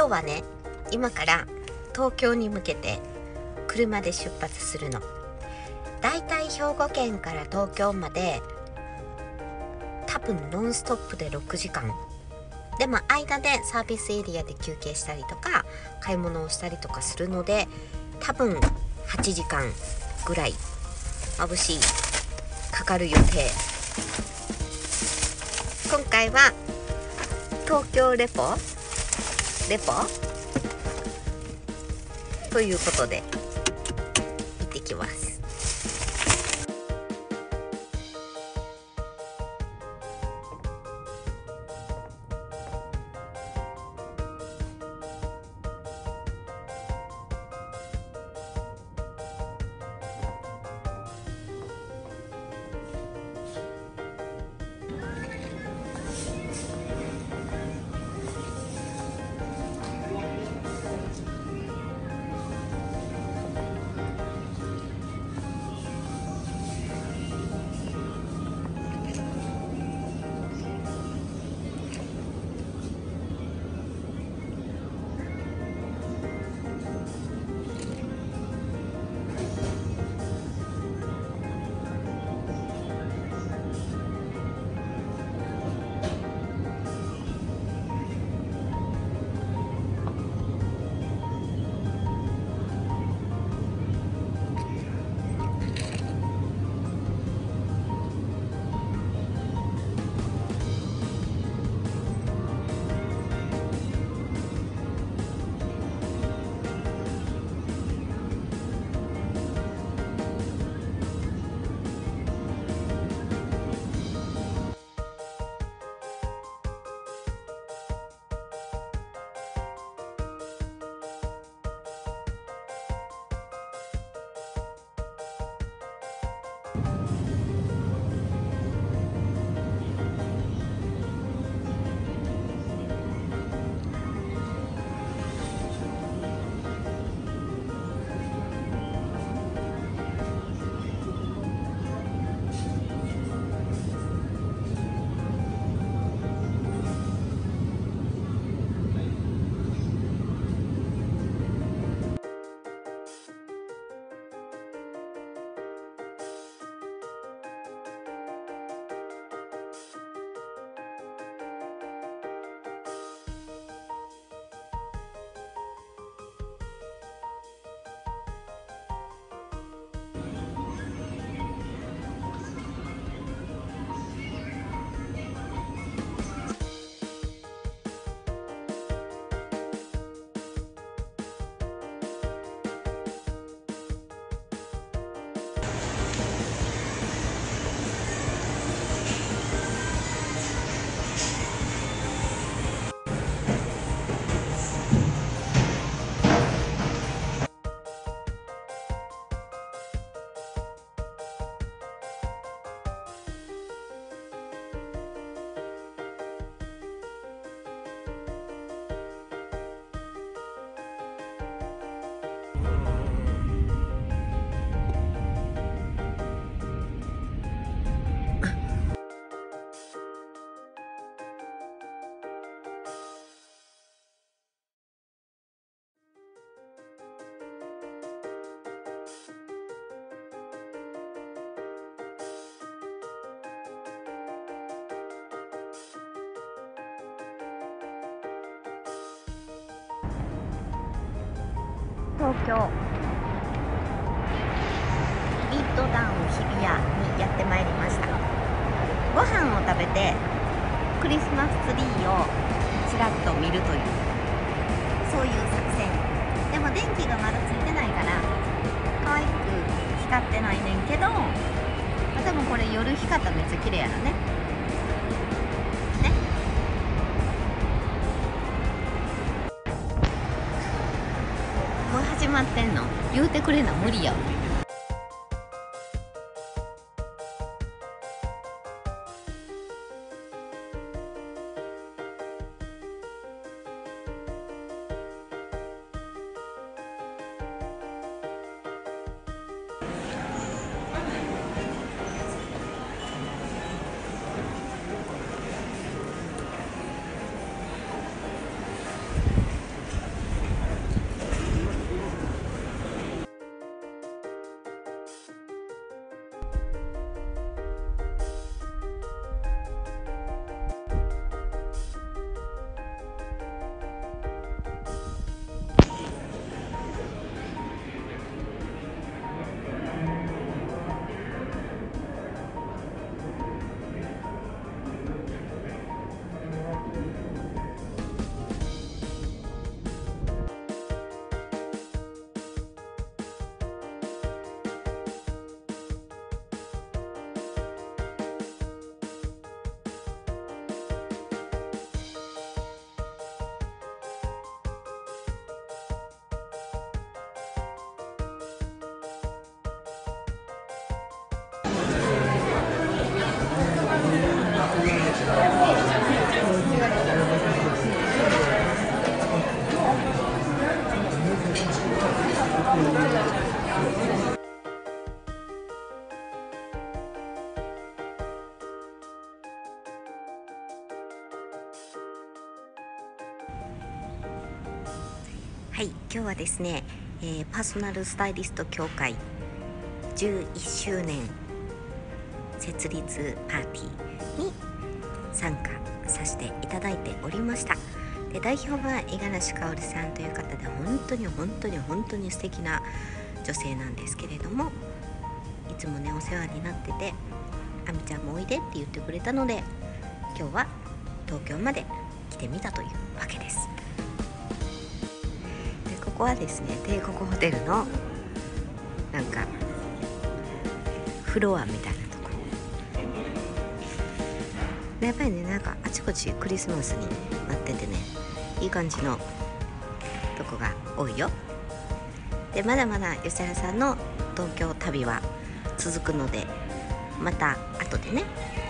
今日はね、今から東京に向けて車で出発するの。だいたい兵庫県から東京まで多分ノンストップで6時間でも間でサービスエリアで休憩したりとか買い物をしたりとかするので、多分8時間ぐらい眩しいかかる予定。今回は東京レポということで行ってきます。東京ミッドタウン日比谷にやってまいりました。ご飯を食べてクリスマスツリーをちらっと見るという、そういう作戦。でも電気がまだついてないから可愛く光ってないねんけど、多分これ夜光ったらめっちゃ綺麗やろね。もう始まってんの？言うてくれな無理や。 はい、今日はですね、パーソナルスタイリスト協会11周年設立パーティーに参加させていただいておりました。で、代表は五十嵐かおりさんという方で、本当に素敵な女性なんですけれども、いつもねお世話になってて、あみちゃんもおいでって言ってくれたので、今日は東京まで来てみたというわけです。で、ここはですね、帝国ホテルのなんかフロアみたいなとこで、やっぱりね、なんかあちこちクリスマスになっててね、いい感じのとこが多いよ。で、まだまだ吉原さんの東京旅は続くので、また後でね